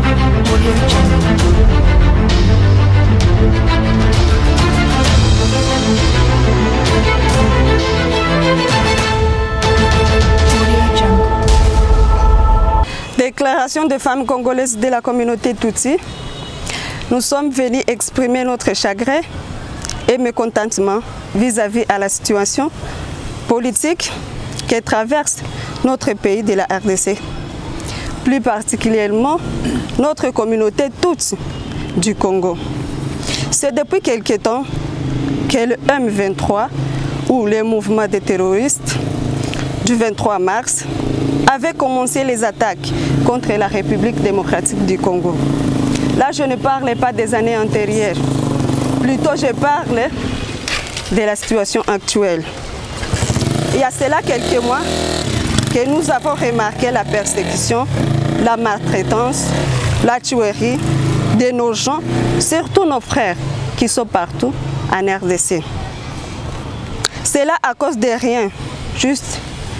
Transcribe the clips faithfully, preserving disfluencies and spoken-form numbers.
Déclaration de femmes congolaises de la communauté Tutsi. Nous sommes venus exprimer notre chagrin et mécontentement vis-à-vis à la situation politique qui traverse notre pays de la R D C. Plus particulièrement notre communauté Tutsi du Congo. C'est depuis quelque temps que le M vingt-trois ou les mouvements des terroristes du vingt-trois mars avait commencé les attaques contre la République démocratique du Congo. Là, je ne parle pas des années antérieures, plutôt je parle de la situation actuelle. Il y a cela quelques mois que nous avons remarqué la persécution, la maltraitance, la tuerie de nos gens, surtout nos frères qui sont partout en R D C. C'est là à cause de rien, juste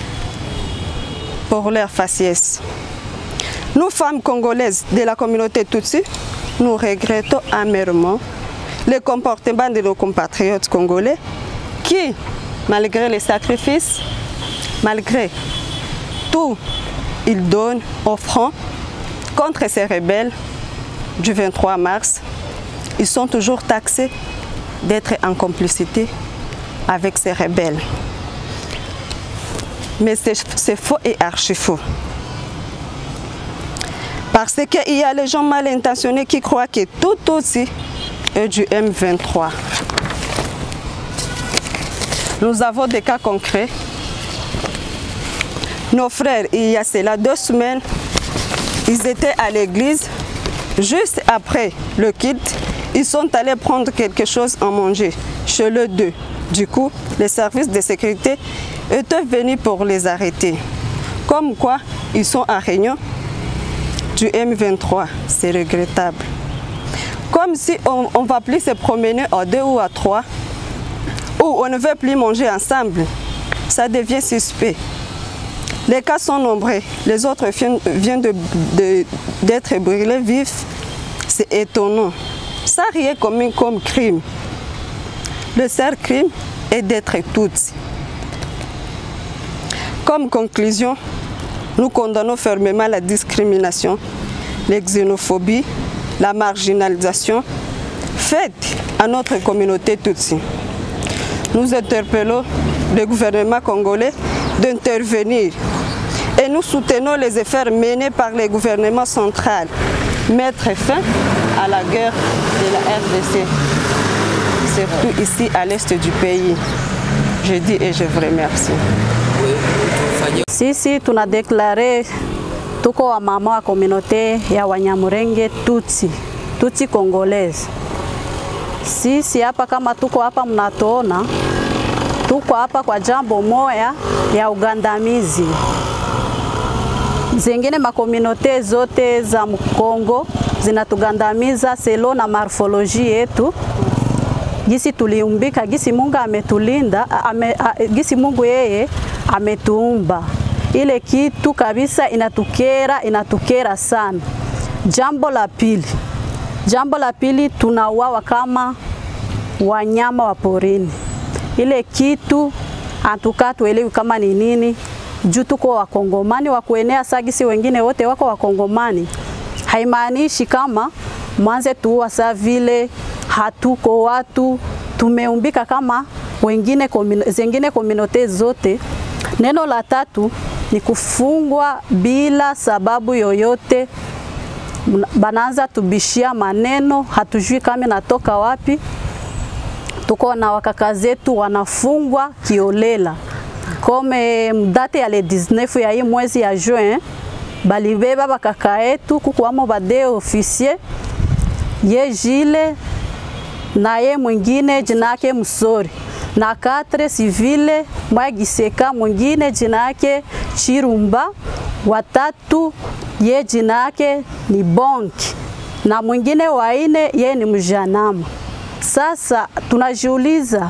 pour leur faciès. Nous, femmes congolaises de la communauté Tutsi, nous regrettons amèrement le comportement de nos compatriotes congolais qui, malgré les sacrifices, malgré tout, ils donnent au front contre ces rebelles du vingt-trois mars. Ils sont toujours taxés d'être en complicité avec ces rebelles. Mais c'est faux et archi faux. Parce qu'il y a les gens mal intentionnés qui croient que tout aussi est du M vingt-trois. Nous avons des cas concrets. Nos frères, il y a cela deux semaines, ils étaient à l'église. Juste après le culte, ils sont allés prendre quelque chose à manger chez le deux. Du coup, les services de sécurité étaient venus pour les arrêter. Comme quoi, ils sont en réunion du M vingt-trois. C'est regrettable. Comme si on ne va plus se promener à deux ou à trois, ou on ne veut plus manger ensemble. Ça devient suspect. Les cas sont nombreux. Les autres viennent d'être brûlés vifs. C'est étonnant. Ça rien comme, comme crime. Le seul crime est d'être toutes. Comme conclusion, nous condamnons fermement la discrimination, la xénophobie, la marginalisation faite à notre communauté Tutsi. Nous interpellons le gouvernement congolais d'intervenir et nous soutenons les efforts menés par le gouvernement central, mettre fin à la guerre de la R D C, surtout ici à l'est du pays. Je dis et je vous remercie. Sisi tunadeclare tuko wa mama wa communauté ya Wanyamulenge Tutsi, Tutsi Congolaise. Sisi hapa kama tuko hapa mnatuona, tuko hapa kwa jambo moya ya ugandamizi. Zingine makominote zote za Mkongo zinatugandamiza selo na morphologie yetu. Gisi tuliumbika, gisi Mungu ametulinda, ame, a, gisi Mungu yeye ametuumba. Ile kitu kabisa inatukera, inatukera sana. Jambo la pili. Jambo la pili, tunauawa kama wanyama wa porini. Ile kitu antuka tuelewi kama ni nini. Juu tuko wakongomani wa kuenea sagisi, wengine wote wako wakongomani. Haimaanishi kama mwanze tuwa saa vile hatuko watu, tumeumbika kama wengine komino, zengine kominote zote. Neno la tatu ni kufungwa bila sababu yoyote. Banaanza tubishia maneno, hatujui kama natoka wapi. Tuko na wakaka zetu wanafungwa kiolela. Kome mdate ya le dix-neuf ya hii mwezi ya juin, balibeba bakaka yetu kukuwamo bade officier, ye Jile na ye mwingine jinake Msori, na katre civile Mwagiseka, mwingine jinake Chirumba, watatu ye jinake ni Bonki, na mwingine waine ye ni Mjanama. Sasa tunajiuliza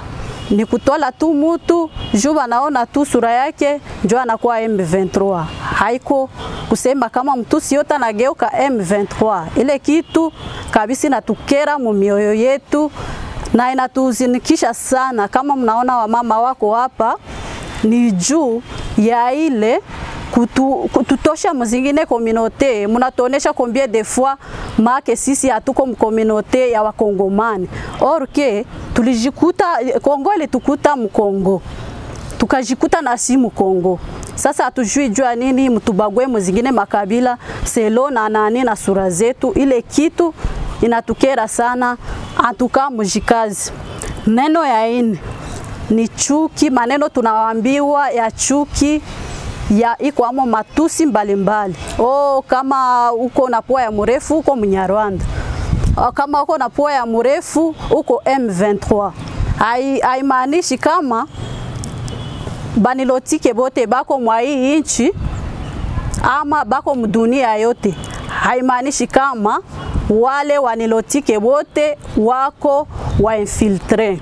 ni kutola tu mutu juu wanaona tu sura yake ndio anakuwa M vingt-trois. Haiko kusema kama mtusi yote anageuka M vingt-trois. Ile kitu kabisa inatukera mu mioyo yetu na inatuzinikisha sana. Kama mnaona wamama wako hapa ni juu ya ile kutu, kututosha mzingine communauté. Munatonesha combien de fois make sisi hatuko mcommunauté ya wakongomani. Or que tulijikuta Kongo ile tukuta mkongo. Tukajikuta na si mkongo. Sasa hatujui jua nini mtubagwe mzingine makabila selo na nani na sura zetu. Ile kitu inatukera sana. Atuka mujikazi. Neno ya ini ni chuki, maneno tunawaambiwa ya chuki ya iko amo matusi mbalimbali. Oh, kama uko na poa ya mrefu uko Mnyarwanda. Oh, kama uko na poa ya mrefu uko M vingt-trois. Hai haimaanishi kama banilotike bote bako mwa hii nchi ama bako mdunia yote. Haimaanishi kama wale wanilotike bote wako wa infiltre.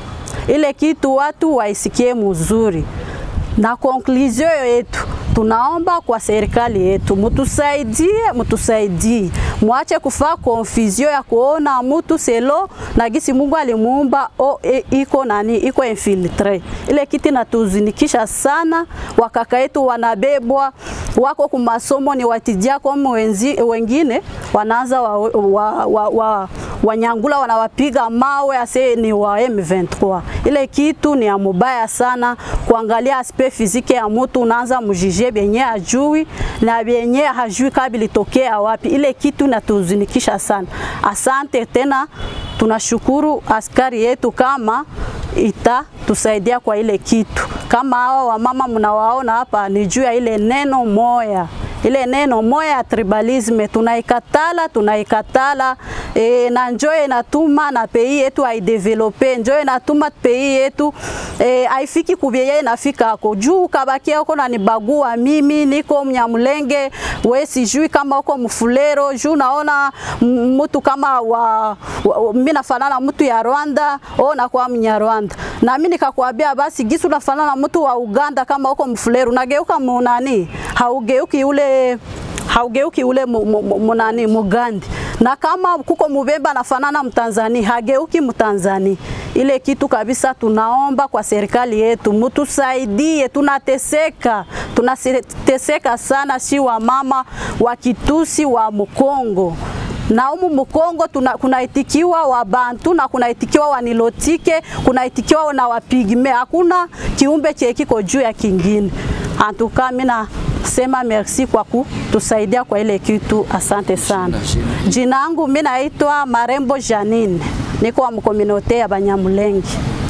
Ile kitu watu waisikie mzuri. Na conclusion yetu tunaomba kwa serikali yetu mutusaidie, mutusaidie. Muache kufa confusion ya kuona mtu selo na gisi Mungu alimuumba o e, iko nani iko infiltre. Ile kitu natuzinikisha sana. Wakaka yetu wanabebwa wako kumasomo ni watijia kwa wenzi, wengine wanaanza wa, wa, wa, wa, wanyangula wanawapiga mawe ase ni wa M vingt-trois. Ile kitu ni ya mubaya sana. Kuangalia aspect physique ya mtu unaanza mjije benye ajui na benye hajui kabili tokea wapi. Ile kitu natuzinikisha sana. Asante tena, tunashukuru askari yetu kama ita tusaidia kwa ile kitu. Kama hawa wamama mnawaona hapa ni juu ya ile neno moya. Ile neno moya ya tribalisme tunaikatala, tunaikatala e, na njoe natuma na pei yetu aidevelope, njoe natuma pei yetu e, haifiki kubyeye nafika hako. Juu kabakia huko na nibagua mimi niko Mnyamulenge, we sijui kama huko Mfulero, juu naona mtu kama wa, wa mimi nafanana mtu ya Rwanda, o na kwa Mnyarwanda. Na mimi nikakwambia basi gisu nafanana mtu wa Uganda kama huko Mfulero, nageuka munani, haugeuki ule haugeuki ule munani Mugandi. Na kama kuko Mubemba nafanana Mtanzania, hageuki Mtanzania. Ile kitu kabisa tunaomba kwa serikali yetu mutusaidie, tunateseka tunateseka sana si wa mama wa Kitusi wa Mkongo. Na umu Mkongo tuna, kunaitikiwa wa Bantu na kunaitikiwa wanilotike, kunaitikiwa na wapigme. Hakuna kiumbe chekiko juu ya kingine. Antuka mina sema merci kwa kutusaidia kwa ile kitu. Asante sana. Jina langu mimi naitwa Marembo Janine. Niko wa mkomunote ya Banyamulenge.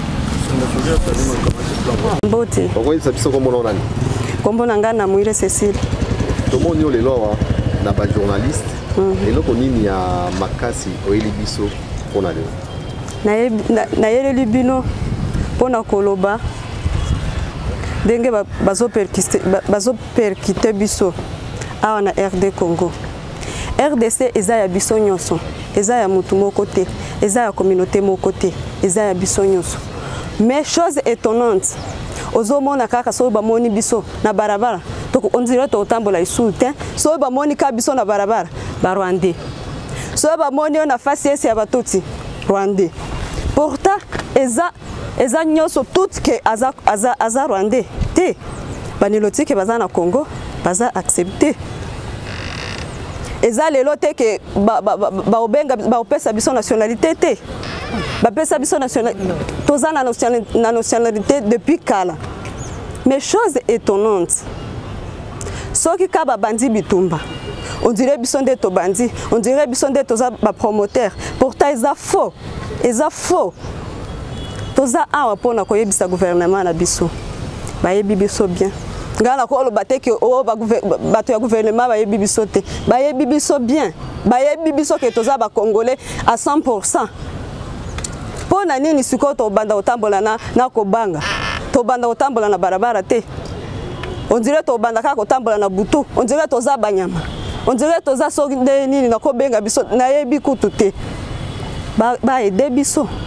Mbote. Okoi sabiso kombo na nani? Kombo nanga na Mwire Cecile. Tomo ni olelo na ba journaliste. Mm-hmm. Eloko nini ya makasi oyeli biso pona leo? Na na yeli bino pona koloba. Denge bazo perkiste bazo perkite biso awa na R D Congo. R D C eza ya biso nyonso, eza ya mutu moko te, eza ya communauté moko te, eza ya biso nyonso. Mais chose étonnante, ozomona kaka so ba moni biso na barabara, to on dirait to tambola isulté, so ba moni ka biso na barabara, ba Rwandais. So ba moni na face esi ya batoti, Rwandais. Pourtant eza eza nyonso tout que aza aza aza Rwandais te. Baniloti ke baza na Congo, baza accepter. Eza lelo te ke ba ba ba obenga ba opesa biso nationalité te. Ba pesa biso nationalité. Toza na nationalité depuis kala. Mais chose étonnante. Soki ka ba bandi bitumba. On dirait biso nde to bandi, on dirait biso nde toza ba promoteur. Pourtant eza faux. Eza faux. Toza awa pona koyebisa gouvernement na biso. Ba yebi biso bien. Ngala ko lobate ke o ba bato ya gouvernement ba yebi biso te. Ba yebi biso bien. Ba yebi biso ke toza ba congolais à cent pour cent. Pona nini siko to banda otambola na na kobanga. To banda otambola na barabara te. On dirait to banda ka kotambola na butu. On dirait toza banyama. On dirait toza so nini na kobenga biso na yebi kutu te. Ba ba ede biso.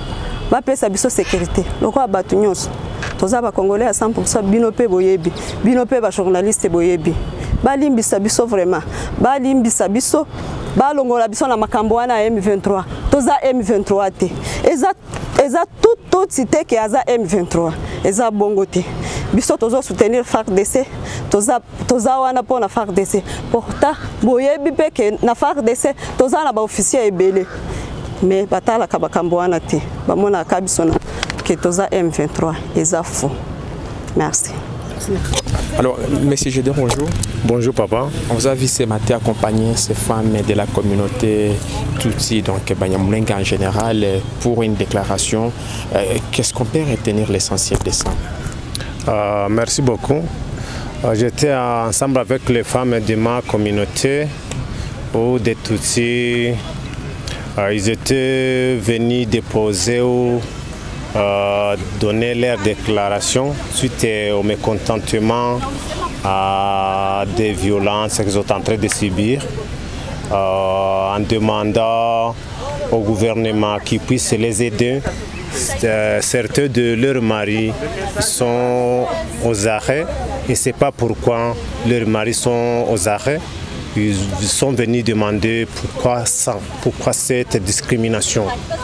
bapesa biso sécurité lokola bato nyonso toza bacongolais à cent pour cent bino mpe boyebi bino mpe bajournaliste boyebi balimbisa biso vraiment balimbisa biso balongola biso na makambo wana ya M vingt-trois toza M vingt-trois te eza eza tout tout cité ke aza M vingt-trois eza bongo te biso tozo soutenir F A R D C toza toza wana po na F A R D C pourtant boyebi pe ke na F A R D C toza na ba officier ebele mais batala ka bakambo wana te bamona ka biso na ke toza M vingt-trois eza faux. Merci. Alors, Monsieur Gédéon, bonjour. Bonjour, papa. On vous a vu ce matin accompagner ces femmes de la communauté Tutsi, donc Banyamulenge en général, pour une déclaration. Euh, Qu'est-ce qu'on peut retenir l'essentiel de ça? euh, Merci beaucoup. Euh, J'étais ensemble avec les femmes de ma communauté, ou des Tutsi. Euh, ils étaient venus déposer ou Euh, donner leur déclaration suite au mécontentement à des violences qu'ils sont en train de subir, euh, en demandant au gouvernement qu'il puisse les aider. Euh, certains de leurs maris sont aux arrêts et c'est pas pourquoi leurs maris sont aux arrêts. Ils sont venus demander pourquoi ça, pourquoi cette discrimination.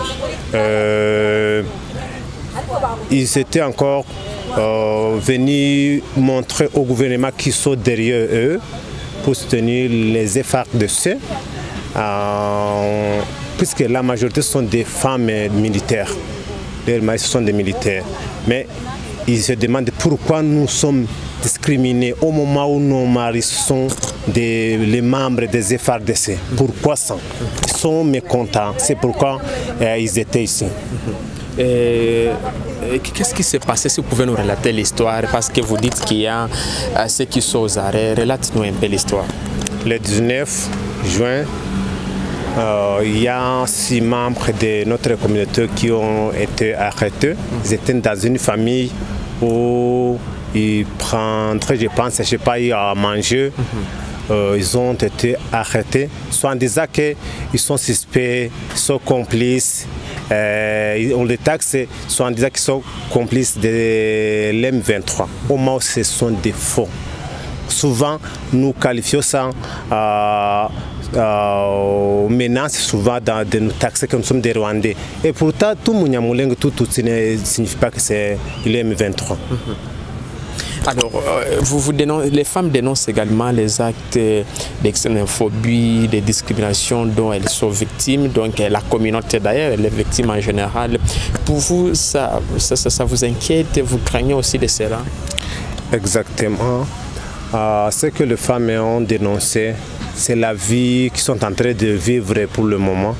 Euh, Ils étaient encore euh, venus montrer au gouvernement qu'ils sont derrière eux pour soutenir les F A R D C, euh, puisque la majorité sont des femmes militaires. Les maris sont des militaires. Mais ils se demandent pourquoi nous sommes discriminés au moment où nos maris sont des, les membres des F A R D C. Pourquoi ça? Ils sont mécontents. C'est pourquoi euh, ils étaient ici. Qu'est-ce qui s'est passé? Si vous pouvez nous relater l'histoire, parce que vous dites qu'il y a euh, ceux qui sont aux arrêts. Relate-nous un peu l'histoire. Le dix-neuf juin, euh, il y a six membres de notre communauté qui ont été arrêtés. Ils étaient dans une famille où ils prendraient, je pense, je sais pas, à manger. Euh, ils ont été arrêtés, soit en disant qu'ils sont suspects, ils sont complices. Euh, on les taxe, soit en disant qu'ils sont complices de l'M vingt-trois. Au moins, ce sont des faux. Souvent, nous qualifions ça euh, euh, menace souvent dans, de nous taxer que nous sommes des Rwandais. Et pourtant, tout Munyamulenge, tout Tutsi ne signifie pas que c'est l'M vingt-trois. Alors, euh, vous, vous dénoncez, les femmes dénoncent également les actes d'xénophobie, de discrimination dont elles sont victimes. Donc, la communauté d'ailleurs, les victimes en général. Pour vous, ça, ça, ça, ça vous inquiète? Vous craignez aussi de cela? Exactement. Euh, ce que les femmes ont dénoncé, c'est la vie qu'ils sont en train de vivre pour le moment.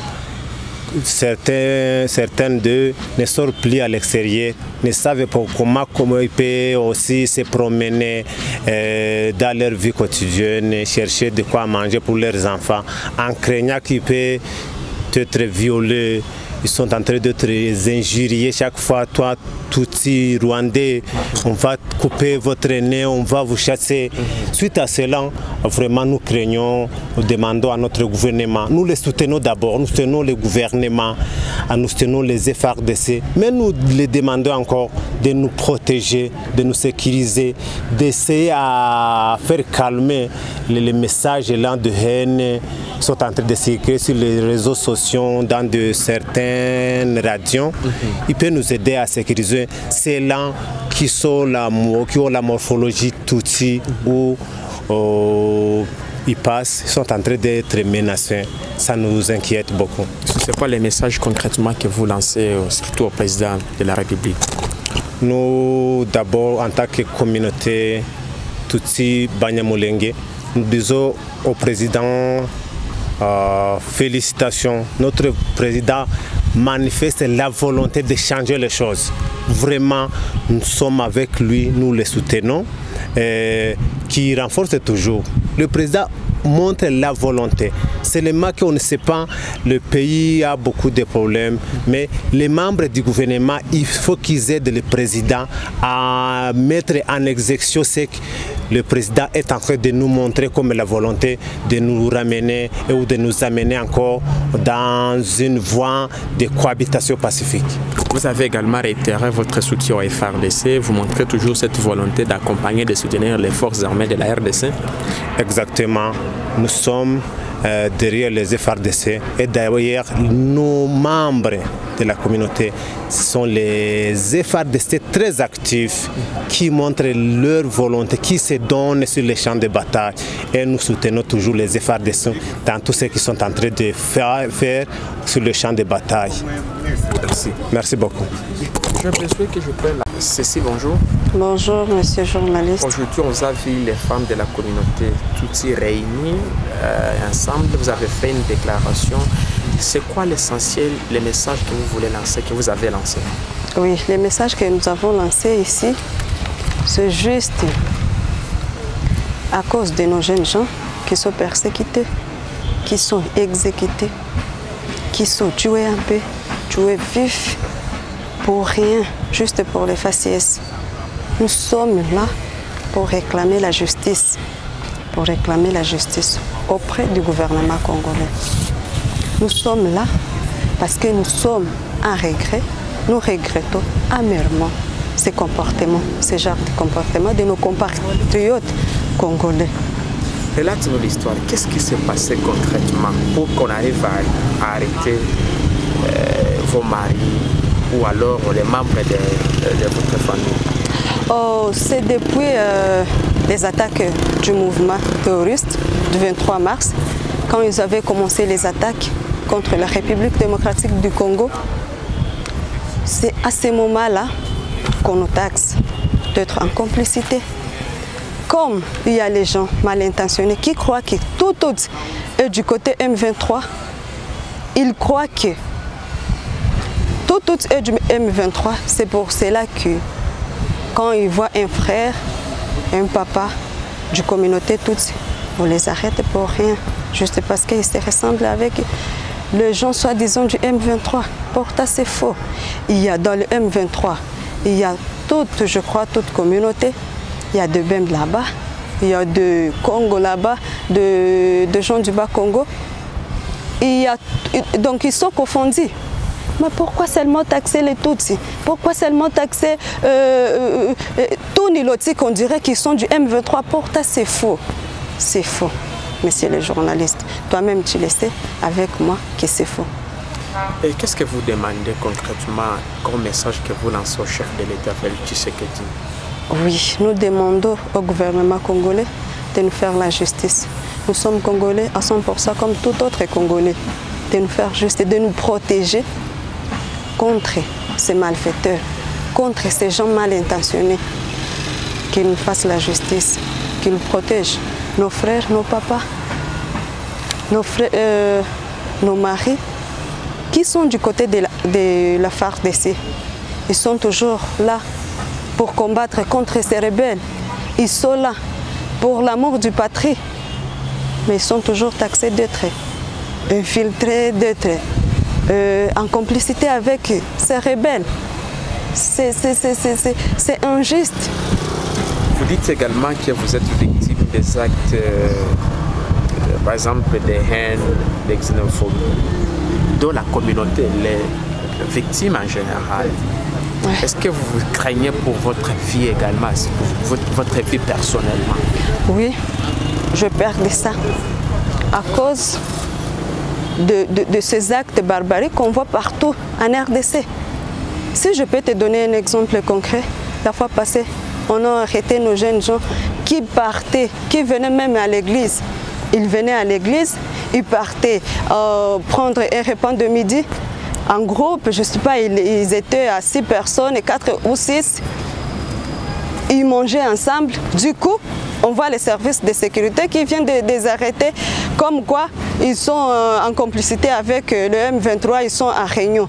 Certains, certaines d'eux ne sortent plus à l'extérieur, ne savent pas comment, comment ils peuvent aussi se promener euh, dans leur vie quotidienne, chercher de quoi manger pour leurs enfants, en craignant qu'ils peuvent être violés. Ils sont en train d'être injuriés chaque fois. Toi, Tutsi, Rwandais, on va couper votre nez, on va vous chasser. Suite à cela, vraiment nous craignons, nous demandons à notre gouvernement, nous les soutenons d'abord, nous soutenons le gouvernement, nous soutenons les F A R D C, mais nous les demandons encore de nous protéger, de nous sécuriser, d'essayer à faire calmer les, les messages là de haine qui sont en train de circuler sur les réseaux sociaux, dans de certaines radios. Mm-hmm. Ils peuvent nous aider à sécuriser ceux-là qui, sont la, qui ont la morphologie Tutsi, mm-hmm. où oh, ils passent, ils sont en train d'être menacés. Ça nous inquiète beaucoup. C'est quoi les messages concrètement que vous lancez, surtout au président de la République? Nous, d'abord, en tant que communauté Tutsi Banyamulenge, nous disons au président euh, félicitations. Notre président manifeste la volonté de changer les choses. Vraiment, nous sommes avec lui, nous le soutenons, et qui renforce toujours. Le président montre la volonté. Seulement qu'on ne sait pas, le pays a beaucoup de problèmes, mais les membres du gouvernement, il faut qu'ils aident le président à mettre en exécution ce le président est en train de nous montrer comme la volonté de nous ramener ou de nous amener encore dans une voie de cohabitation pacifique. Vous avez également réitéré votre soutien au F R D C. Vous montrez toujours cette volonté d'accompagner, de soutenir les forces armées de la R D C. Exactement. Nous sommes euh, derrière les F R D C et d'ailleurs nos membres de la communauté sont les F R D C très actifs qui montrent leur volonté, qui se donnent sur les champs de bataille et nous soutenons toujours les F R D C dans tout ce qu'ils sont en train de faire, faire sur le champ de bataille. Merci. Merci beaucoup. Je besoin que je prenne la... Cécile, bonjour. Bonjour, monsieur journaliste. Aujourd'hui, on a vu les femmes de la communauté toutes réunies euh, ensemble. Vous avez fait une déclaration. C'est quoi l'essentiel, les messages que vous voulez lancer, que vous avez lancés? Oui, les messages que nous avons lancés ici, c'est juste à cause de nos jeunes gens qui sont persécutés, qui sont exécutés, qui sont tués un peu, tués vifs, pour rien, juste pour les faciès. Nous sommes là pour réclamer la justice, pour réclamer la justice auprès du gouvernement congolais. Nous sommes là parce que nous sommes en regret, nous regrettons amèrement ces comportements, ces genres de comportements de nos compatriotes congolais. Relate-nous l'histoire. Qu'est-ce qui s'est passé concrètement pour qu'on arrive à, à arrêter euh, vos maris ou alors les membres de, de votre famille? Oh, c'est depuis euh, les attaques du mouvement terroriste du vingt-trois mars, quand ils avaient commencé les attaques contre la République démocratique du Congo. C'est à ce moment-là qu'on nous taxe d'être en complicité. Comme il y a les gens mal intentionnés qui croient que tout, tout est du côté M vingt-trois, ils croient que tout, tout est du M vingt-trois. C'est pour cela que quand ils voient un frère, un papa du communauté Tutsi, on les arrête pour rien, juste parce qu'ils se ressemblent avec les gens soi-disant du M vingt-trois. Pourtant, c'est faux. Il y a dans le M vingt-trois, il y a toute, je crois, toute communauté. Il y a de Bem là-bas, il y a de Congo là-bas, de, de gens du Bas-Congo. Il y a, donc ils sont confondus. Mais pourquoi seulement taxer les Tutsis? Pourquoi seulement taxer euh, euh, tous les Lotis qu'on dirait qu'ils sont du M vingt-trois? Pourtant c'est faux. C'est faux, monsieur le journaliste. Toi-même tu le sais avec moi que c'est faux. Et qu'est-ce que vous demandez concrètement comme message que vous lancez au chef de l'État, Félix Tshisekedi? Oui, nous demandons au gouvernement congolais de nous faire la justice. Nous sommes congolais à cent pour cent comme tout autre congolais. De nous faire justice, de nous protéger contre ces malfaiteurs, contre ces gens mal intentionnés. Qu'ils nous fassent la justice, qu'ils nous protègent. Nos frères, nos papas, nos, frères, euh, nos maris, qui sont du côté de la, de la F A R D C. Ils sont toujours là pour combattre contre ces rebelles. Ils sont là pour l'amour du patrie, mais ils sont toujours taxés d'être infiltrés, d'être euh, en complicité avec ces rebelles. C'est injuste. Vous dites également que vous êtes victime des actes, euh, par exemple, des haines, des xénophobies, dont la communauté, les victimes en général. Ouais. Est-ce que vous craignez pour votre vie également, pour votre vie personnellement? Oui, je perds de ça à cause de, de, de ces actes barbariques qu'on voit partout en R D C. Si je peux te donner un exemple concret, la fois passée, on a arrêté nos jeunes gens qui partaient, qui venaient même à l'église. Ils venaient à l'église, ils partaient euh, prendre un repas de midi. En groupe, je ne sais pas, ils étaient à six personnes, quatre ou six. Ils mangeaient ensemble. Du coup, on voit les services de sécurité qui viennent de, de les arrêter. Comme quoi, ils sont en complicité avec le M vingt-trois, ils sont en réunion.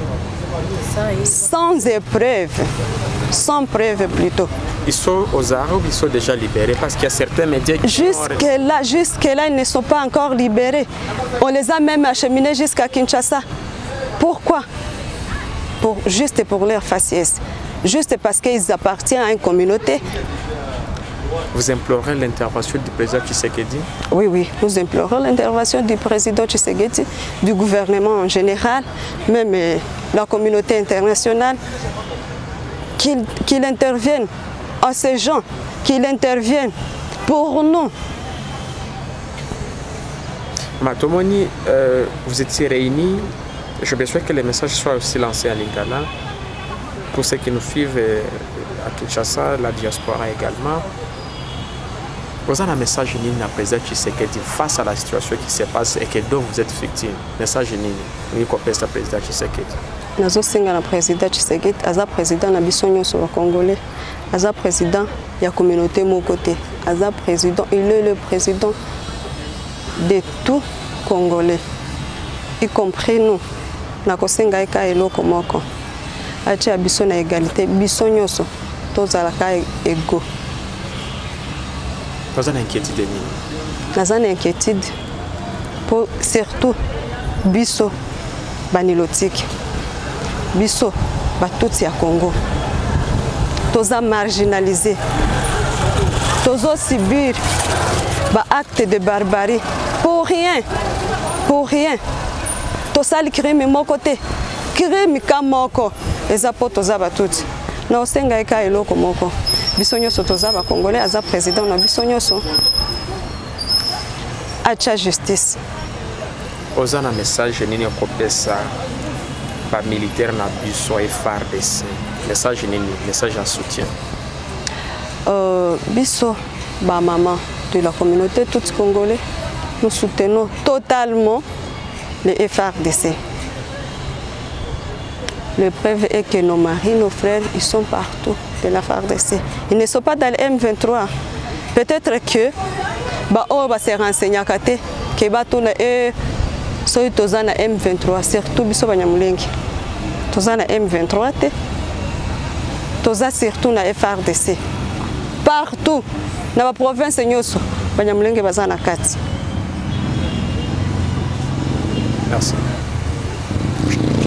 Sans épreuve, sans preuve plutôt. Ils sont aux arrêts ou ils sont déjà libérés? Parce qu'il y a certains médias qui Jusque-là, jusque-là, ils ne sont pas encore libérés. On les a même acheminés jusqu'à Kinshasa. Pourquoi? Pour, juste pour leur faciès. Juste parce qu'ils appartiennent à une communauté. Vous implorez l'intervention du président Tshisekedi? Oui, oui, nous implorons l'intervention du président Tshisekedi, du gouvernement en général, même euh, la communauté internationale, qu'il qu'il intervienne à ces gens, qu'il intervienne pour nous. Matomoni, euh, vous étiez réunis. Je souhaite que les messages soient aussi lancés à Lingala. Pour ceux qui nous suivent euh, à Kinshasa, la diaspora également. Vous avez un message nini na président Tshisekedi face à la situation qui se passe et que dont vous êtes victime. Message nini ni kopesa président Tshisekedi. Nazo singa na président Tshisekedi, aza président na biso nyonso ba Congolais, aza président ya communauté mon côté, aza président, il est le président de tout Congolais, y compris nous. Nako singa eka eloko moko. Acha biso na égalité, biso nyonso tozalaka ego. Vous avez une inquiétude nini? Naza na inquiétude pour surtout biso banilotique, biso batuti ya Congo, toza marginalisé, tozo subir ba acte de barbarie pour rien, pour rien. Tosali crime mon côté, crime kamoko, eza po toza batuti. Na osenga eka eloko moko. Biso nyonso toza ba Congolais, aza président na biso nyonso. Acha justice. Oza na message nini kopesa ba militaire na biso et F A R D C. Message nini, message en soutien. Euh, biso ba maman de la communauté toute congolais, nous soutenons totalement le F A R D C. Le preuve est que nos maris, nos frères, ils sont partout de la F A R D C. Ils ne sont pas dans le M vingt-trois. Peut-être que bah on va se renseigner que bah tout le soy tozana M vingt-trois surtout biso banyamulengi. Tozana M vingt-trois te. Toza surtout na F A R D C. Partout na la province nyoso banyamulengi bazana kati. Merci.